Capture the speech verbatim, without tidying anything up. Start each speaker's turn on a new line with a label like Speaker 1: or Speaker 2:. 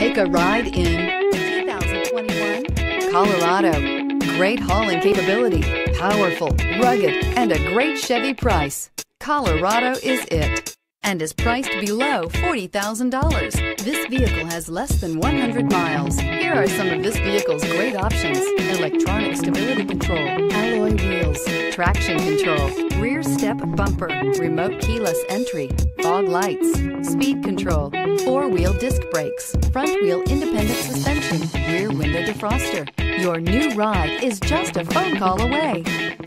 Speaker 1: Take a ride in the two thousand twenty-one Colorado. Great hauling capability, powerful, rugged, and a great Chevy price. Colorado is it, and is priced below forty thousand dollars. This vehicle has less than one hundred miles. Here are some of this vehicle's great options: electronic stability control, alloy wheels, traction control, rear step bumper, remote keyless entry, fog lights, speed control, four-wheel disc brakes, front-wheel independent suspension, rear window defroster. Your new ride is just a phone call away.